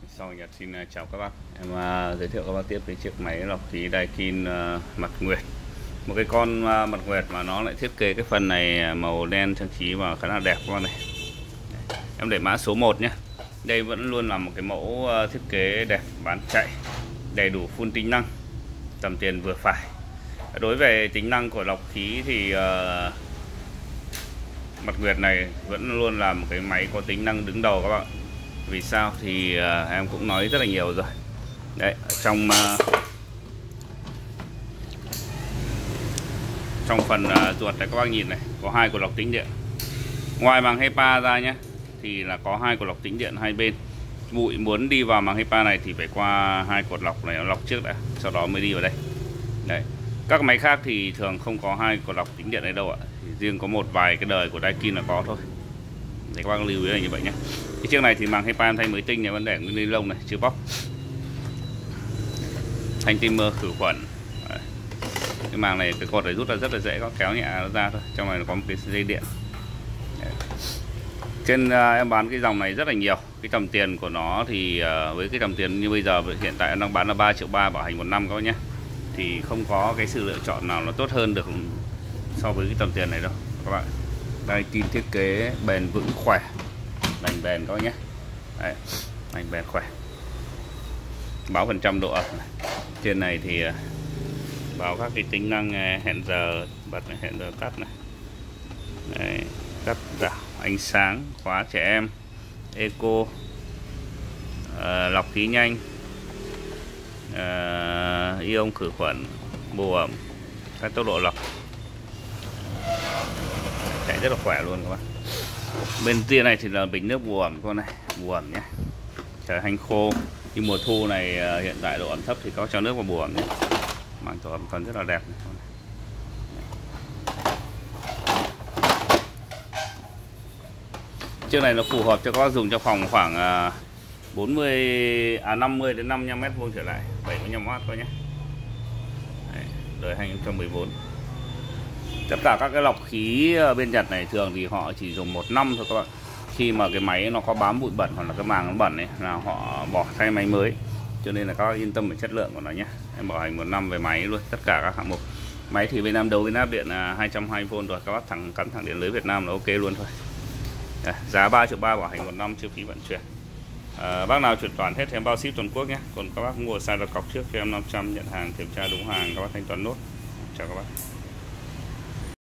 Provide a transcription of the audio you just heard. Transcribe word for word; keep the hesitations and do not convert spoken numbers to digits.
Sau Nhật xin chào các bác. Em uh, giới thiệu các bác tiếp cái chiếc máy lọc khí Daikin uh, mặt nguyệt. Một cái con uh, mặt nguyệt mà nó lại thiết kế cái phần này màu đen trang trí và khá là đẹp các bác này. Em để mã số một nhé. Đây vẫn luôn là một cái mẫu uh, thiết kế đẹp, bán chạy, đầy đủ full tính năng, tầm tiền vừa phải. Đối về tính năng của lọc khí thì uh, mặt nguyệt này vẫn luôn là một cái máy có tính năng đứng đầu các bạn. Vì sao thì uh, em cũng nói rất là nhiều rồi. Đấy, trong uh, trong phần uh, ruột này các bác nhìn này, có hai cột lọc tĩnh điện. Ngoài màng HEPA ra nhé, thì là có hai cột lọc tĩnh điện hai bên. Bụi muốn đi vào màng HEPA này thì phải qua hai cột lọc này, nó lọc trước đã, sau đó mới đi vào đây. Đấy. Các máy khác thì thường không có hai cột lọc tĩnh điện này đâu ạ. Thì riêng có một vài cái đời của Daikin là có thôi. Để các bác lưu ý là như vậy nhé. Cái chiếc này thì màng HEPA em thay mới tinh này, vẫn để nguyên ni lông này, chưa bóc. Thanh timer khử khuẩn. Đấy. Cái màng này, cái cột này rút ra rất là dễ, có kéo nhẹ nó ra thôi. Trong này nó có một cái dây điện. Đấy. Trên uh, em bán cái dòng này rất là nhiều. Cái tầm tiền của nó thì uh, với cái tầm tiền như bây giờ hiện tại em đang bán là ba triệu ba bảo hành một năm các bác nhé. Thì không có cái sự lựa chọn nào nó tốt hơn được so với cái tầm tiền này đâu các bạn. Daikin thiết kế bền vững khỏe, bền bền các bác nhé. Đấy, bền bền khỏe. Báo phần trăm độ ẩm này. Trên này thì báo các cái tính năng hẹn giờ bật này, hẹn giờ tắt này. Đấy, tắt giảm ánh sáng, khóa trẻ em, eco, uh, lọc khí nhanh, uh, ion khử khuẩn, bù ẩm, các tốc độ lọc. Chạy rất là khỏe luôn các bạn. Bên kia này thì là bình nước bù ẩm con này, bù ẩm nhé. Trời hanh khô, nhưng mùa thu này hiện tại độ ẩm thấp thì có cho nước vào bù ẩm nhé. Màng tổ ẩm còn rất là đẹp này. Chiếc này nó phù hợp cho các bác dùng cho phòng khoảng bốn mươi à năm mươi đến năm mươi lăm mét vuông trở lại, bảy mươi lăm oát thôi nhé. Đấy, đời hai không một bốn. Tất cả các cái lọc khí bên Nhật này thường thì họ chỉ dùng một năm thôi các bạn. Khi mà cái máy nó có bám bụi bẩn hoặc là cái màng nó bẩn ấy là họ bỏ thay máy mới. Cho nên là các bác yên tâm về chất lượng của nó nhé. Em bảo hành một năm về máy luôn, tất cả các hạng mục. Máy thì bên Nam đấu với nắp điện là hai trăm hai mươi vôn rồi, các bác thẳng cắm thẳng điện lưới Việt Nam là ok luôn thôi. Đấy, giá ba triệu ba bảo hành một năm, chi phí vận chuyển. À, bác nào chuyển khoản hết thì em bao ship toàn quốc nhé. Còn các bác mua sai đặt cọc trước cho em năm trăm, nhận hàng kiểm tra đúng hàng, các bác thanh toán nốt. Chào các bác.